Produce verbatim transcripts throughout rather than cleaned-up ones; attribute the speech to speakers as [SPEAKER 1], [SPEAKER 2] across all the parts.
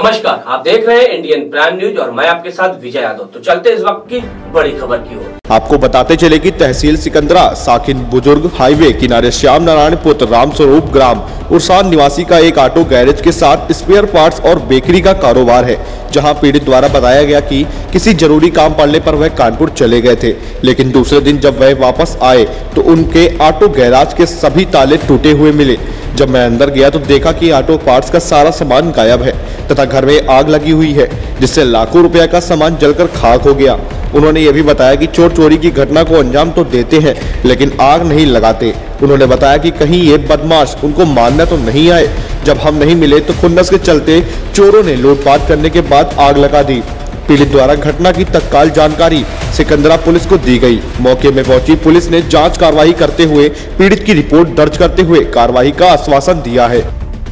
[SPEAKER 1] नमस्कार, आप देख रहे हैं इंडियन प्राइम न्यूज और मैं आपके साथ विजय यादव। तो चलते इस वक्त की बड़ी खबर की ओर।
[SPEAKER 2] आपको बताते चले कि तहसील सिकंदरा साकिन बुजुर्ग हाईवे किनारे श्याम नारायण पुत्र राम स्वरूप ग्राम उरसान निवासी का एक ऑटो गैरेज के साथ स्पेयर पार्ट्स और बेकरी का कारोबार है, जहां पीड़ित द्वारा बताया गया कि किसी जरूरी काम पड़ने पर वह कानपुर चले गए थे, लेकिन दूसरे दिन जब वह वापस आए तो उनके ऑटो गैराज के सभी ताले टूटे हुए मिले। जब मैं अंदर गया तो देखा कि ऑटो पार्ट्स का सारा सामान गायब है तथा घर में आग लगी हुई है, जिससे लाखों रुपया का सामान जलकर खाक हो गया। उन्होंने ये भी बताया कि चोर चोरी की घटना को अंजाम तो देते हैं लेकिन आग नहीं लगाते। उन्होंने बताया कि कहीं ये बदमाश उनको मारने तो नहीं आए। जब हम नहीं मिले तो खुन्नस के चलते चोरों ने लूटपाट करने के बाद आग लगा दी। पीड़ित द्वारा घटना की तत्काल जानकारी सिकंदरा पुलिस को दी गई। मौके में पहुंची पुलिस ने जांच कार्रवाई करते हुए पीड़ित की रिपोर्ट दर्ज करते हुए कार्रवाई का आश्वासन दिया है।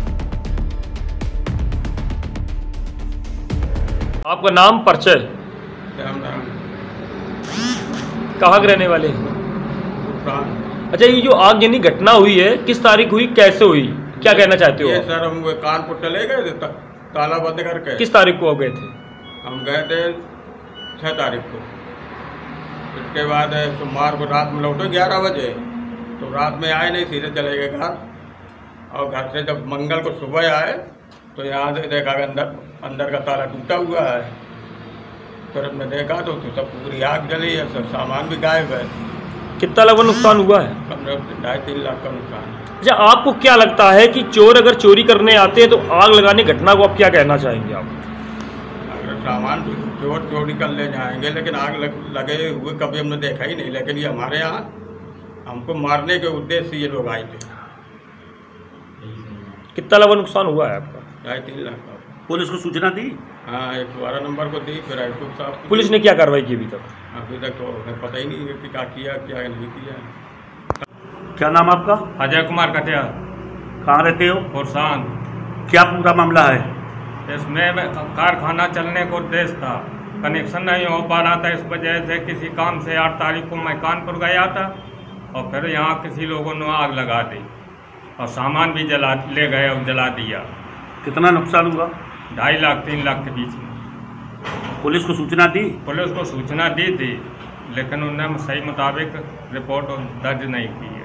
[SPEAKER 3] आपका नाम, परिचय? कहाँ के रहने वाले? अच्छा, ये जो आग यानी घटना हुई है किस तारीख हुई, कैसे हुई, क्या कहना चाहते हो?
[SPEAKER 4] ये सर हम कानपुर चले गए थे, ताला बंद करके।
[SPEAKER 3] किस तारीख को गए थे?
[SPEAKER 4] हम गए थे छह तारीख को। इसके बाद सोमवार को रात में लौटे ग्यारह बजे, तो रात में आए नहीं, सीधे चले गए घर। और घर से जब मंगल को सुबह आए तो यहाँ से देखा कि अंदर अंदर का ताला टूटा हुआ है। फिर हमने देखा तो सब पूरी आग जली है, सब सामान भी गायब है।
[SPEAKER 3] कितना लगभग नुकसान हुआ है?
[SPEAKER 4] ढाई तीन लाख का नुकसान है।
[SPEAKER 3] अच्छा, आपको क्या लगता है कि चोर अगर चोरी करने आते हैं तो आग लगाने घटना को आप क्या कहना चाहेंगे? आप
[SPEAKER 4] अगर सामान चोर चोरी कर ले जाएंगे, लेकिन आग लग, लगे हुए कभी हमने देखा ही नहीं। लेकिन ये हमारे यहाँ हमको मारने के उद्देश्य से ये लोग आए थे।
[SPEAKER 3] कितना लगभग नुकसान हुआ है आपका?
[SPEAKER 4] ढाई तीन लाख का।
[SPEAKER 5] पुलिस को सूचना दी?
[SPEAKER 4] हाँ, एक बारह नंबर को दी, फिर आईसू साहब।
[SPEAKER 3] पुलिस ने क्या कार्रवाई की अभी तक?
[SPEAKER 4] अभी तक तो हमें पता ही नहीं है कि क्या किया क्या नहीं किया।
[SPEAKER 5] क्या नाम आपका?
[SPEAKER 6] अजय कुमार कटिया।
[SPEAKER 5] कहाँ रहते हो?
[SPEAKER 6] उरसान।
[SPEAKER 5] क्या पूरा मामला है?
[SPEAKER 6] इसमें कारखाना चलने को उद्देश्य था, कनेक्शन नहीं हो पा रहा था, इस वजह से किसी काम से आठ तारीख को मैं कानपुर गया था और फिर यहाँ किसी लोगों ने आग लगा दी और सामान भी जला ले गए और जला दिया।
[SPEAKER 5] कितना नुकसान हुआ?
[SPEAKER 6] ढाई लाख तीन लाख के बीच में।
[SPEAKER 5] पुलिस को सूचना दी?
[SPEAKER 6] पुलिस को सूचना दी थी, लेकिन उन्होंने सही मुताबिक रिपोर्ट दर्ज नहीं की है।